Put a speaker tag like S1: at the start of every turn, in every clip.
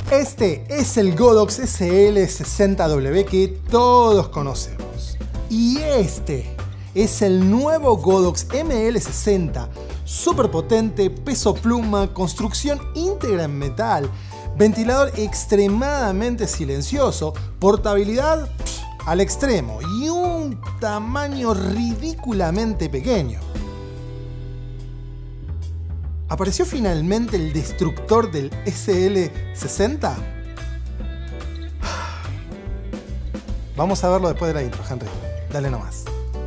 S1: Este es el Godox SL60W que todos conocemos. Y este es el nuevo Godox ML60, super potente, peso pluma, construcción íntegra en metal, ventilador extremadamente silencioso, portabilidad al extremo y un tamaño ridículamente pequeño. ¿Apareció finalmente el destructor del SL60? Vamos a verlo después de la intro, Henry. Dale nomás.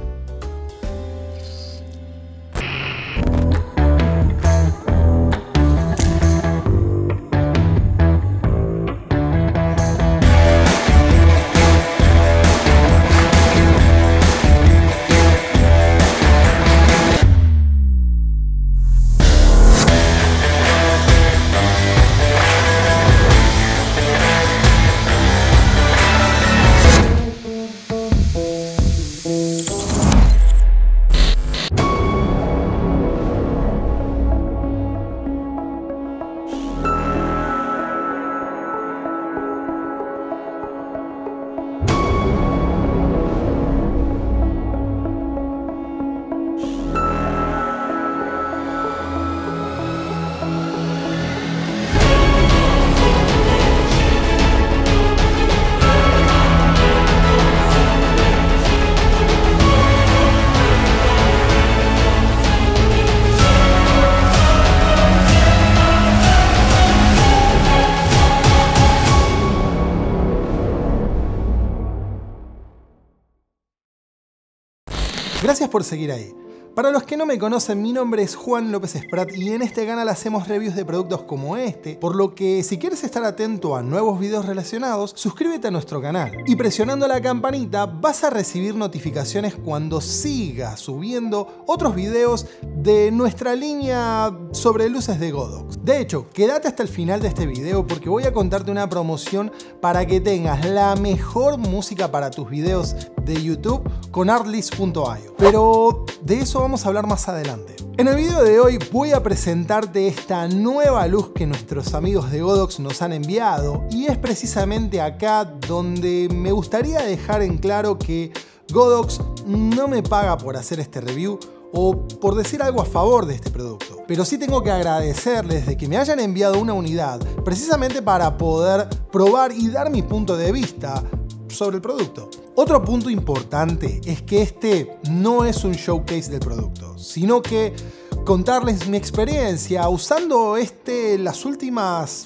S1: Gracias por seguir ahí. Para los que no me conocen, mi nombre es Juan López Esprat y en este canal hacemos reviews de productos como este, por lo que si quieres estar atento a nuevos videos relacionados, suscríbete a nuestro canal. Y presionando la campanita vas a recibir notificaciones cuando siga subiendo otros videos de nuestra línea sobre luces de Godox. De hecho, quédate hasta el final de este video porque voy a contarte una promoción para que tengas la mejor música para tus videos de YouTube con Artlist.io. Pero de eso vamos a hablar más adelante. En el video de hoy voy a presentarte esta nueva luz que nuestros amigos de Godox nos han enviado y es precisamente acá donde me gustaría dejar en claro que Godox no me paga por hacer este review o por decir algo a favor de este producto. Pero sí tengo que agradecerles de que me hayan enviado una unidad precisamente para poder probar y dar mi punto de vista sobre el producto. Otro punto importante es que este no es un showcase del producto, sino que contarles mi experiencia usando las últimas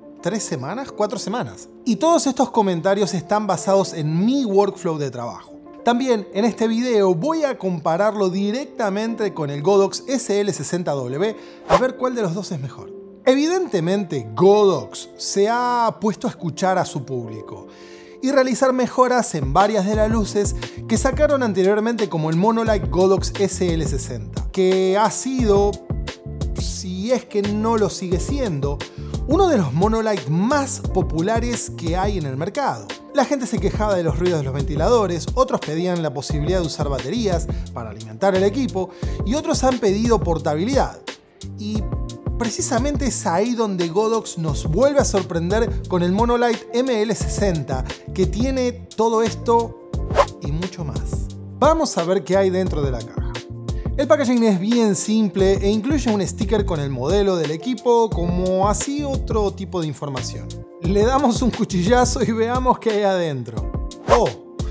S1: 4 semanas. Y todos estos comentarios están basados en mi workflow de trabajo. También en este video voy a compararlo directamente con el Godox SL60W a ver cuál de los dos es mejor. Evidentemente Godox se ha puesto a escuchar a su público y realizar mejoras en varias de las luces que sacaron anteriormente, como el Monolight Godox SL60, que ha sido, si es que no lo sigue siendo, uno de los Monolight más populares que hay en el mercado. La gente se quejaba de los ruidos de los ventiladores, otros pedían la posibilidad de usar baterías para alimentar el equipo y otros han pedido portabilidad. Y precisamente es ahí donde Godox nos vuelve a sorprender con el Monolight ML60, que tiene todo esto y mucho más. Vamos a ver qué hay dentro de la caja. El packaging es bien simple e incluye un sticker con el modelo del equipo, como así otro tipo de información. Le damos un cuchillazo y veamos qué hay adentro. Oh,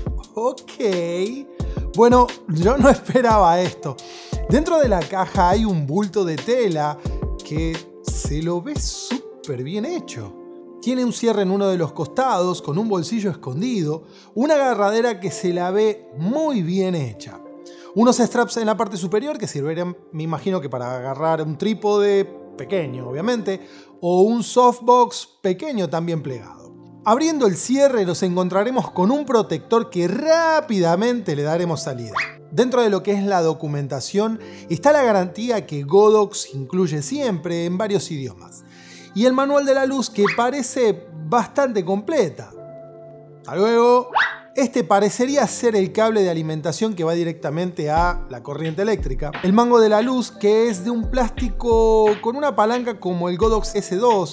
S1: ok. Bueno, yo no esperaba esto. Dentro de la caja hay un bulto de tela que se lo ve súper bien hecho. Tiene un cierre en uno de los costados con un bolsillo escondido, una agarradera que se la ve muy bien hecha. Unos straps en la parte superior que servirían, me imagino que para agarrar un trípode pequeño, obviamente, o un softbox pequeño también plegado. Abriendo el cierre nos encontraremos con un protector que rápidamente le daremos salida. Dentro de lo que es la documentación está la garantía que Godox incluye siempre en varios idiomas y el manual de la luz que parece bastante completa. Hasta luego. Este parecería ser el cable de alimentación que va directamente a la corriente eléctrica. El mango de la luz, que es de un plástico con una palanca como el Godox S2,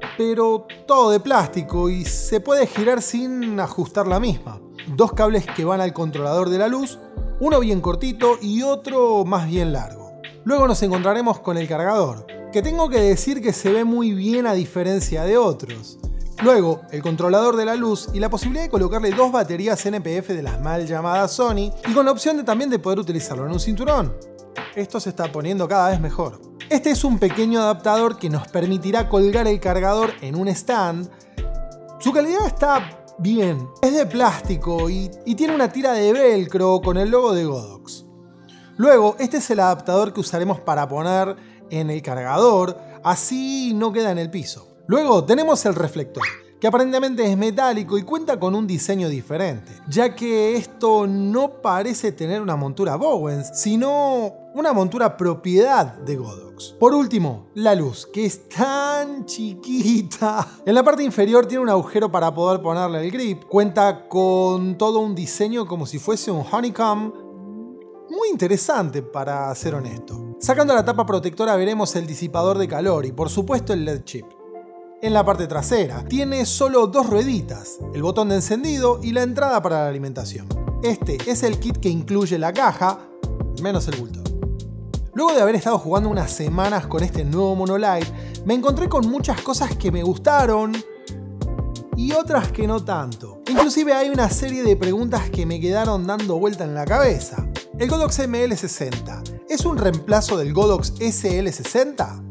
S1: pero todo de plástico y se puede girar sin ajustar la misma. Dos cables que van al controlador de la luz, uno bien cortito y otro más bien largo. Luego nos encontraremos con el cargador, que tengo que decir que se ve muy bien a diferencia de otros. Luego, el controlador de la luz y la posibilidad de colocarle dos baterías NPF de las mal llamadas Sony y con la opción también de poder utilizarlo en un cinturón. Esto se está poniendo cada vez mejor. Este es un pequeño adaptador que nos permitirá colgar el cargador en un stand. Su calidad está bien, es de plástico y tiene una tira de velcro con el logo de Godox. Luego, este es el adaptador que usaremos para poner en el cargador, así no queda en el piso. Luego tenemos el reflector, que aparentemente es metálico y cuenta con un diseño diferente, ya que esto no parece tener una montura Bowens, sino una montura propiedad de Godox. Por último, la luz, que es tan chiquita. En la parte inferior tiene un agujero para poder ponerle el grip, cuenta con todo un diseño como si fuese un honeycomb, muy interesante para ser honesto. Sacando la tapa protectora veremos el disipador de calor y por supuesto el LED chip. En la parte trasera tiene solo dos rueditas, el botón de encendido y la entrada para la alimentación. Este es el kit que incluye la caja, menos el bulto. Luego de haber estado jugando unas semanas con este nuevo Monolight, me encontré con muchas cosas que me gustaron y otras que no tanto. Inclusive hay una serie de preguntas que me quedaron dando vuelta en la cabeza. ¿El Godox ML60 es un reemplazo del Godox SL60?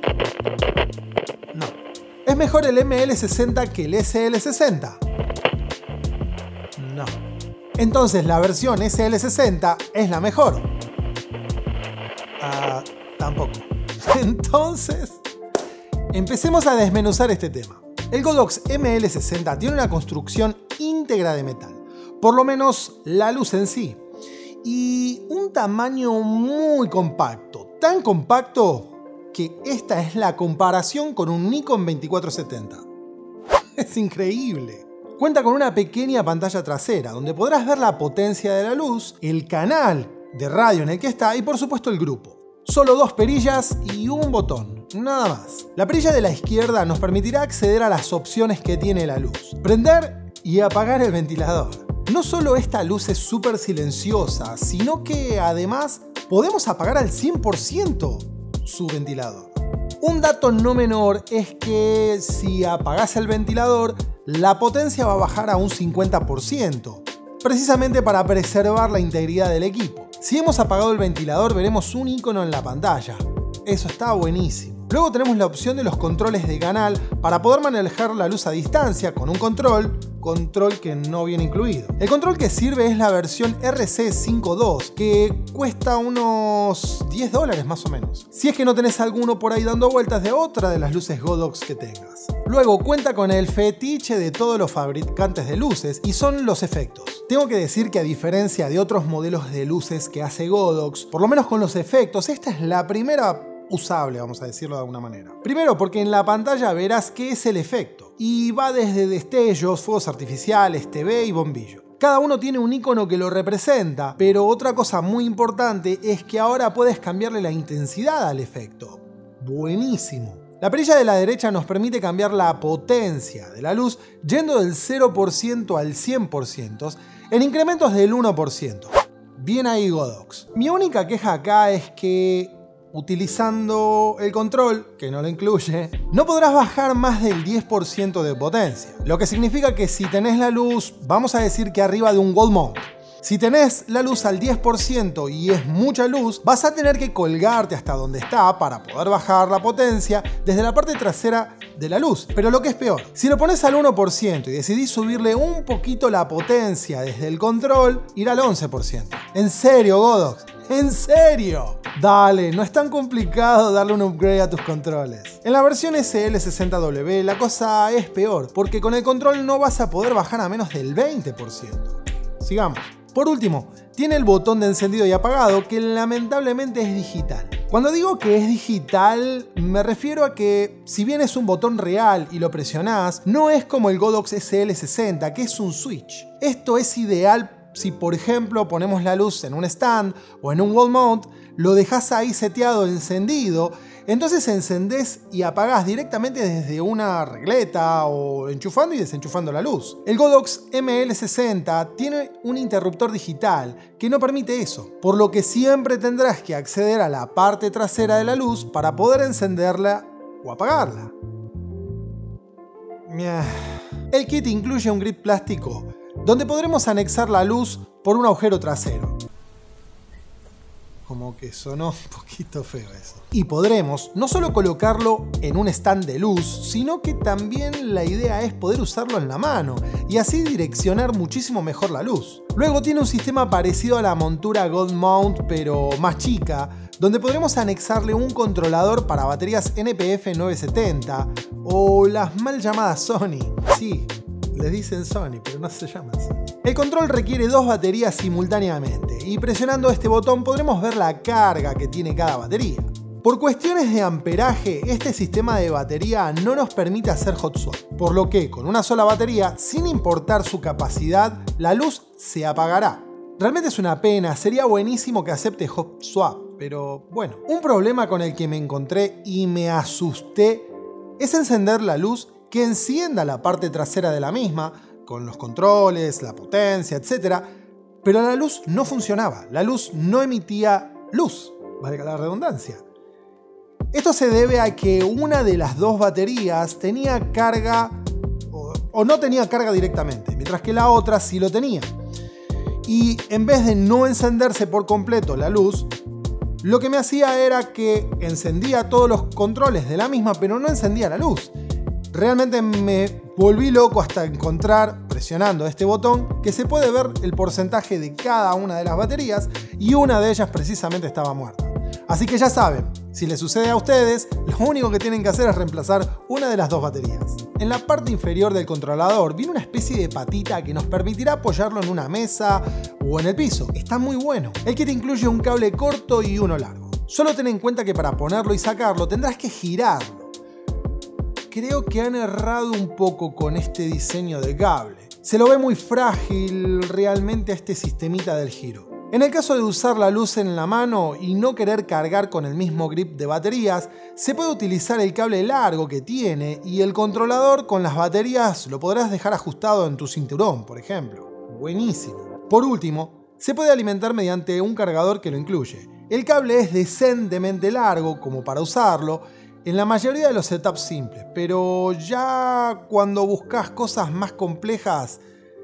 S1: No. ¿Es mejor el ML60 que el SL60? No. Entonces la versión SL60 es la mejor. Tampoco. Entonces, empecemos a desmenuzar este tema. El Godox ML60 tiene una construcción íntegra de metal, por lo menos la luz en sí, y un tamaño muy compacto, tan compacto que esta es la comparación con un Nikon 2470. Es increíble. Cuenta con una pequeña pantalla trasera donde podrás ver la potencia de la luz, el canal de radio en el que está y por supuesto el grupo. Solo dos perillas y un botón, nada más. La perilla de la izquierda nos permitirá acceder a las opciones que tiene la luz. Prender y apagar el ventilador. No solo esta luz es súper silenciosa, sino que además podemos apagar al 100% su ventilador. Un dato no menor es que si apagas el ventilador, la potencia va a bajar a un 50%, precisamente para preservar la integridad del equipo. Si hemos apagado el ventilador, veremos un icono en la pantalla. Eso está buenísimo. Luego tenemos la opción de los controles de canal para poder manejar la luz a distancia con un control que no viene incluido. El control que sirve es la versión RC52, que cuesta unos $10 más o menos, si es que no tenés alguno por ahí dando vueltas de otra de las luces Godox que tengas. Luego cuenta con el fetiche de todos los fabricantes de luces y son los efectos. Tengo que decir que a diferencia de otros modelos de luces que hace Godox, por lo menos con los efectos, esta es la primera usable, vamos a decirlo de alguna manera. Primero porque en la pantalla verás qué es el efecto y va desde destellos, fuegos artificiales, TV y bombillo. Cada uno tiene un icono que lo representa, pero otra cosa muy importante es que ahora puedes cambiarle la intensidad al efecto. Buenísimo. La perilla de la derecha nos permite cambiar la potencia de la luz yendo del 0% al 100% en incrementos del 1%. Bien ahí Godox. Mi única queja acá es que utilizando el control, que no lo incluye, no podrás bajar más del 10% de potencia. Lo que significa que si tenés la luz, vamos a decir que arriba de un wall mount, si tenés la luz al 10% y es mucha luz, vas a tener que colgarte hasta donde está para poder bajar la potencia desde la parte trasera de la luz. Pero lo que es peor, si lo pones al 1% y decidís subirle un poquito la potencia desde el control, ir al 11%. ¿En serio, Godox? ¿En serio? Dale, no es tan complicado darle un upgrade a tus controles. En la versión SL60W la cosa es peor, porque con el control no vas a poder bajar a menos del 20%. Sigamos. Por último, tiene el botón de encendido y apagado que lamentablemente es digital. Cuando digo que es digital, me refiero a que si bien es un botón real y lo presionás, no es como el Godox SL60, que es un switch. Esto es ideal si por ejemplo ponemos la luz en un stand o en un wall mount, lo dejás ahí seteado, encendido, entonces encendés y apagás directamente desde una regleta o enchufando y desenchufando la luz. El Godox ML60 tiene un interruptor digital que no permite eso, por lo que siempre tendrás que acceder a la parte trasera de la luz para poder encenderla o apagarla. El kit incluye un grip plástico donde podremos anexar la luz por un agujero trasero. Como que sonó un poquito feo eso. Y podremos no solo colocarlo en un stand de luz, sino que también la idea es poder usarlo en la mano y así direccionar muchísimo mejor la luz. Luego tiene un sistema parecido a la montura Gold Mount pero más chica, donde podremos anexarle un controlador para baterías NPF 970 o las mal llamadas Sony. Sí, les dicen Sony, pero no se llaman Sony. El control requiere 2 baterías simultáneamente y presionando este botón podremos ver la carga que tiene cada batería. Por cuestiones de amperaje, este sistema de batería no nos permite hacer hot swap, por lo que con una sola batería, sin importar su capacidad, la luz se apagará. Realmente es una pena, sería buenísimo que acepte hot swap, pero bueno. Un problema con el que me encontré y me asusté es encender la luz que encienda la parte trasera de la misma, con los controles, la potencia, etc. Pero la luz no funcionaba, la luz no emitía luz, valga la redundancia. Esto se debe a que una de las 2 baterías tenía carga o no tenía carga directamente, mientras que la otra sí lo tenía. Y en vez de no encenderse por completo la luz, lo que me hacía era que encendía todos los controles de la misma, pero no encendía la luz. Realmente me volví loco hasta encontrar, presionando este botón, que se puede ver el porcentaje de cada una de las baterías y una de ellas precisamente estaba muerta. Así que ya saben, si les sucede a ustedes, lo único que tienen que hacer es reemplazar una de las 2 baterías. En la parte inferior del controlador viene una especie de patita que nos permitirá apoyarlo en una mesa o en el piso. Está muy bueno. El kit incluye un cable corto y uno largo. Solo ten en cuenta que para ponerlo y sacarlo tendrás que girarlo. Creo que han errado un poco con este diseño de cable. Se lo ve muy frágil realmente a este sistemita del giro. En el caso de usar la luz en la mano y no querer cargar con el mismo grip de baterías, se puede utilizar el cable largo que tiene y el controlador con las baterías lo podrás dejar ajustado en tu cinturón, por ejemplo. Buenísimo. Por último, se puede alimentar mediante un cargador que lo incluye. El cable es decentemente largo como para usarlo en la mayoría de los setups simples, pero ya cuando buscas cosas más complejas,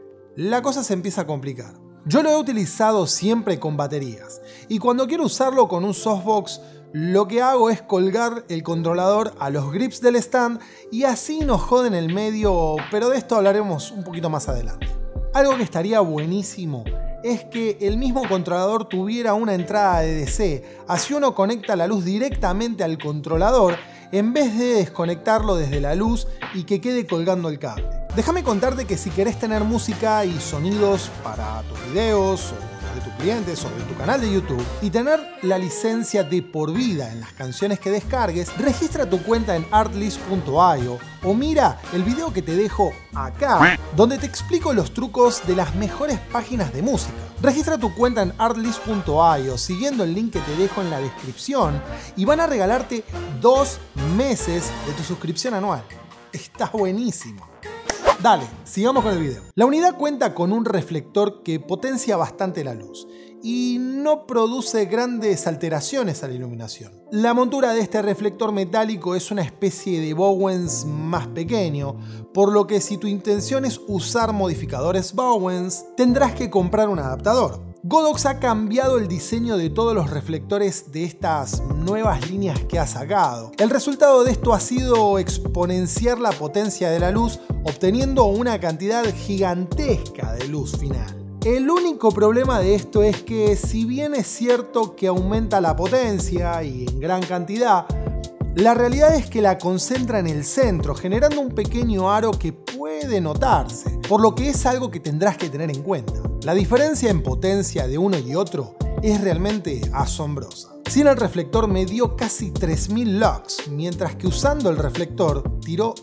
S1: la cosa se empieza a complicar. Yo lo he utilizado siempre con baterías, y cuando quiero usarlo con un softbox, lo que hago es colgar el controlador a los grips del stand y así no joden el medio, pero de esto hablaremos un poquito más adelante. Algo que estaría buenísimo es que el mismo controlador tuviera una entrada de DC, así uno conecta la luz directamente al controlador en vez de desconectarlo desde la luz y que quede colgando el cable. Déjame contarte que si querés tener música y sonidos para tus videos o de tus clientes o de tu canal de YouTube y tener la licencia de por vida en las canciones que descargues, registra tu cuenta en artlist.io o mira el video que te dejo acá, donde te explico los trucos de las mejores páginas de música. Registra tu cuenta en artlist.io siguiendo el link que te dejo en la descripción y van a regalarte 2 meses de tu suscripción anual. Está buenísimo. Dale, sigamos con el video. La unidad cuenta con un reflector que potencia bastante la luz y no produce grandes alteraciones a la iluminación. La montura de este reflector metálico es una especie de Bowens más pequeño, por lo que si tu intención es usar modificadores Bowens, tendrás que comprar un adaptador. Godox ha cambiado el diseño de todos los reflectores de estas nuevas líneas que ha sacado. El resultado de esto ha sido exponenciar la potencia de la luz, obteniendo una cantidad gigantesca de luz final. El único problema de esto es que, si bien es cierto que aumenta la potencia y en gran cantidad, la realidad es que la concentra en el centro, generando un pequeño aro que puede notarse, por lo que es algo que tendrás que tener en cuenta. La diferencia en potencia de uno y otro es realmente asombrosa. Sin el reflector me dio casi 3000 lux, mientras que usando el reflector tiró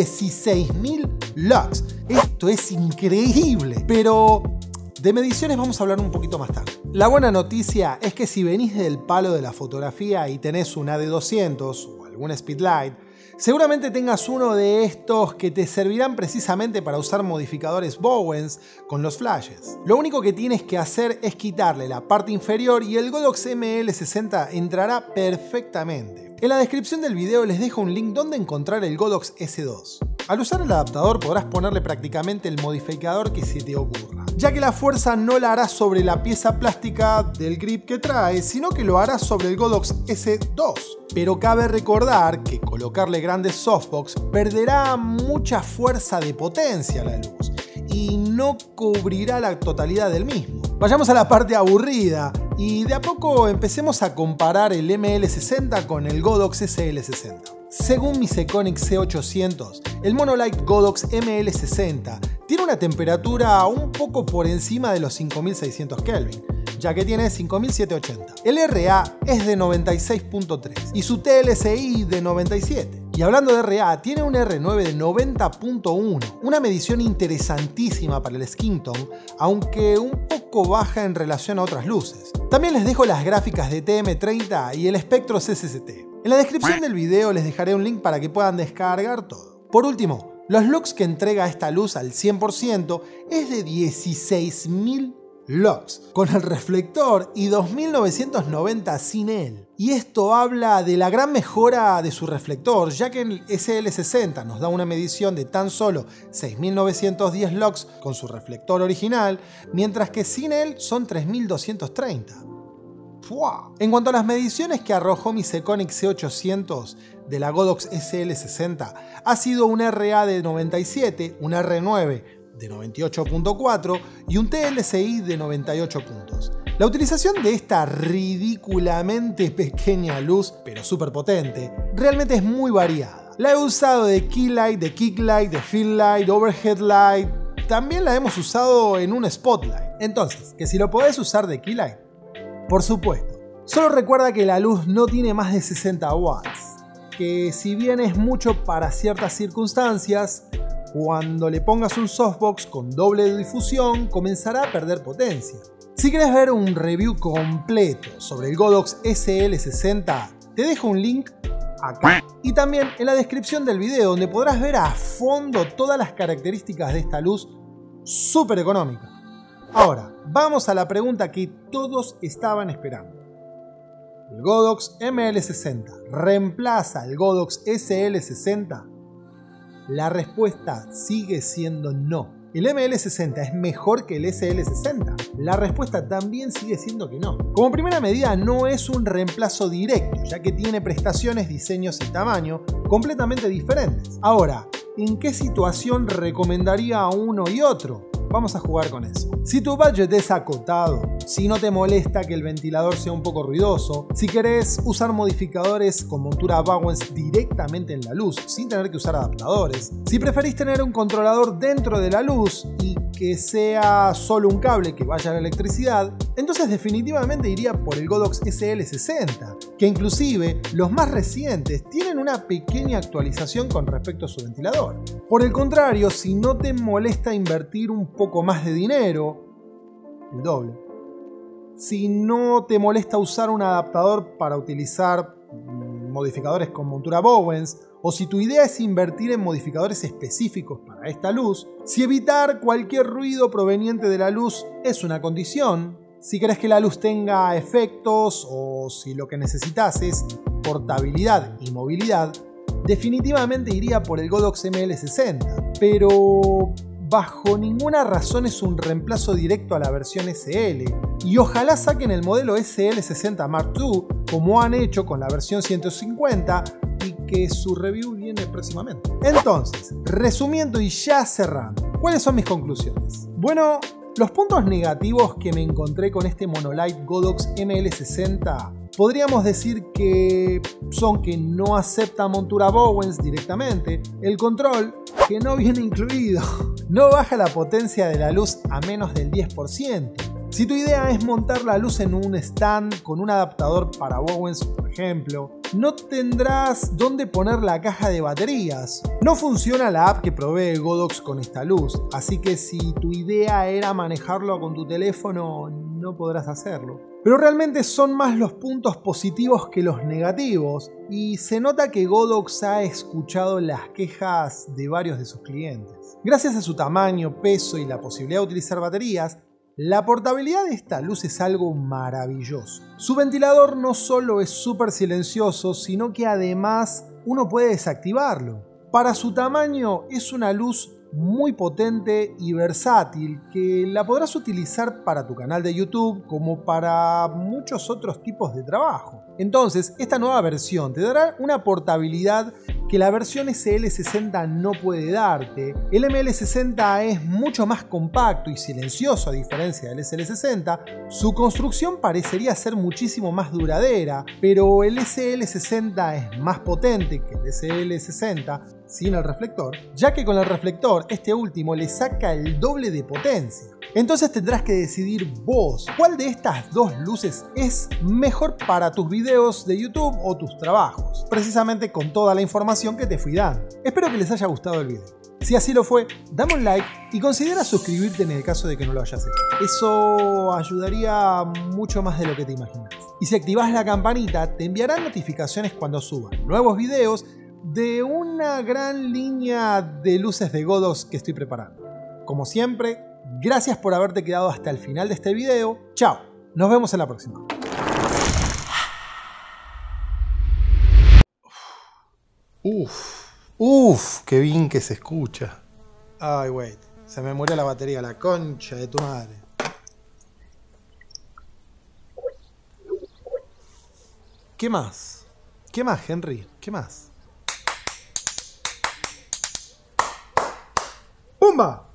S1: 16000 lux. Esto es increíble, pero de mediciones vamos a hablar un poquito más tarde. La buena noticia es que si venís del palo de la fotografía y tenés un AD200 o algún Speedlight, seguramente tengas uno de estos que te servirán precisamente para usar modificadores Bowens con los flashes. Lo único que tienes que hacer es quitarle la parte inferior y el Godox ML60 entrará perfectamente. En la descripción del video les dejo un link donde encontrar el Godox S2. Al usar el adaptador podrás ponerle prácticamente el modificador que se te ocurra, ya que la fuerza no la harás sobre la pieza plástica del grip que trae, sino que lo harás sobre el Godox S2. Pero cabe recordar que colocarle grandes softbox perderá mucha fuerza de potencia a la luz y no cubrirá la totalidad del mismo. Vayamos a la parte aburrida y de a poco empecemos a comparar el ML60 con el Godox SL60. Según mi Sekonic C800, el monolight Godox ML60 tiene una temperatura un poco por encima de los 5600 Kelvin, ya que tiene 5780. El RA es de 96.3 y su TLSI de 97. Y hablando de RA, tiene un R9 de 90.1, una medición interesantísima para el skin tone, aunque un poco baja en relación a otras luces. También les dejo las gráficas de TM30 y el espectro CCCT. En la descripción del video les dejaré un link para que puedan descargar todo. Por último, los lux que entrega esta luz al 100% es de 16.000 lux, con el reflector y 2.990 sin él. Y esto habla de la gran mejora de su reflector, ya que el SL60 nos da una medición de tan solo 6.910 lux con su reflector original, mientras que sin él son 3.230. En cuanto a las mediciones que arrojó mi Sekonic C800 de la Godox SL60, ha sido un RA de 97, un R9 de 98.4 y un TLSI de 98 puntos. La utilización de esta ridículamente pequeña luz, pero súper potente, realmente es muy variada. La he usado de key light, de kick light, de field light, overhead light. También la hemos usado en un spotlight. Entonces, que si lo podés usar de key light, por supuesto. Solo recuerda que la luz no tiene más de 60 watts, que si bien es mucho para ciertas circunstancias, cuando le pongas un softbox con doble difusión comenzará a perder potencia. Si quieres ver un review completo sobre el Godox SL60, te dejo un link acá y también en la descripción del video, donde podrás ver a fondo todas las características de esta luz súper económica. Ahora, vamos a la pregunta que todos estaban esperando. ¿El Godox ML60 reemplaza al Godox SL60? La respuesta sigue siendo no. ¿El ML60 es mejor que el SL60? La respuesta también sigue siendo que no. Como primera medida, no es un reemplazo directo, ya que tiene prestaciones, diseños y tamaño completamente diferentes. Ahora, ¿en qué situación recomendaría a uno y otro? Vamos a jugar con eso. Si tu budget es acotado, si no te molesta que el ventilador sea un poco ruidoso, si querés usar modificadores con montura Bowens directamente en la luz sin tener que usar adaptadores, si preferís tener un controlador dentro de la luz y que sea solo un cable que vaya a la electricidad, entonces definitivamente iría por el Godox SL60, que inclusive los más recientes tienen una pequeña actualización con respecto a su ventilador. Por el contrario, si no te molesta invertir un poco más de dinero, el doble. Si no te molesta usar un adaptador para utilizar modificadores con montura Bowens, o si tu idea es invertir en modificadores específicos para esta luz, si evitar cualquier ruido proveniente de la luz es una condición, si querés que la luz tenga efectos o si lo que necesitas es portabilidad y movilidad, definitivamente iría por el Godox ML60, pero bajo ninguna razón es un reemplazo directo a la versión SL, y ojalá saquen el modelo SL60 Mark II como han hecho con la versión 150 y que su review viene próximamente. Entonces, resumiendo y ya cerrando, ¿cuáles son mis conclusiones? Bueno, los puntos negativos que me encontré con este monolight Godox ML60 podríamos decir que son que no acepta montura Bowens directamente, el control, que no viene incluido, no baja la potencia de la luz a menos del 10%. Si tu idea es montar la luz en un stand con un adaptador para Bowens, por ejemplo, no tendrás dónde poner la caja de baterías. No funciona la app que provee Godox con esta luz, así que si tu idea era manejarlo con tu teléfono, no podrás hacerlo. Pero realmente son más los puntos positivos que los negativos, y se nota que Godox ha escuchado las quejas de varios de sus clientes. Gracias a su tamaño, peso y la posibilidad de utilizar baterías, la portabilidad de esta luz es algo maravilloso. Su ventilador no solo es súper silencioso, sino que además uno puede desactivarlo. Para su tamaño es una luz muy potente y versátil que la podrás utilizar para tu canal de YouTube como para muchos otros tipos de trabajo. Entonces, esta nueva versión te dará una portabilidad que la versión SL60 no puede darte. El ML60 es mucho más compacto y silencioso a diferencia del SL60. Su construcción parecería ser muchísimo más duradera, pero el SL60 es más potente que el SL60 sin el reflector, ya que con el reflector este último le saca el doble de potencia. Entonces tendrás que decidir vos cuál de estas dos luces es mejor para tus videos de YouTube o tus trabajos, precisamente con toda la información que te fui dando. Espero que les haya gustado el video. Si así lo fue, dame un like y considera suscribirte en el caso de que no lo hayas hecho. Eso ayudaría mucho más de lo que te imaginas. Y si activas la campanita, te enviarán notificaciones cuando suba nuevos videos de una gran línea de luces de Godox que estoy preparando. Como siempre, gracias por haberte quedado hasta el final de este video. Chao, nos vemos en la próxima. Uf, qué bien que se escucha. Ay, wait, se me murió la batería, la concha de tu madre. ¿Qué más? ¿Qué más, Henry? ¿Qué más? ¡Pumba!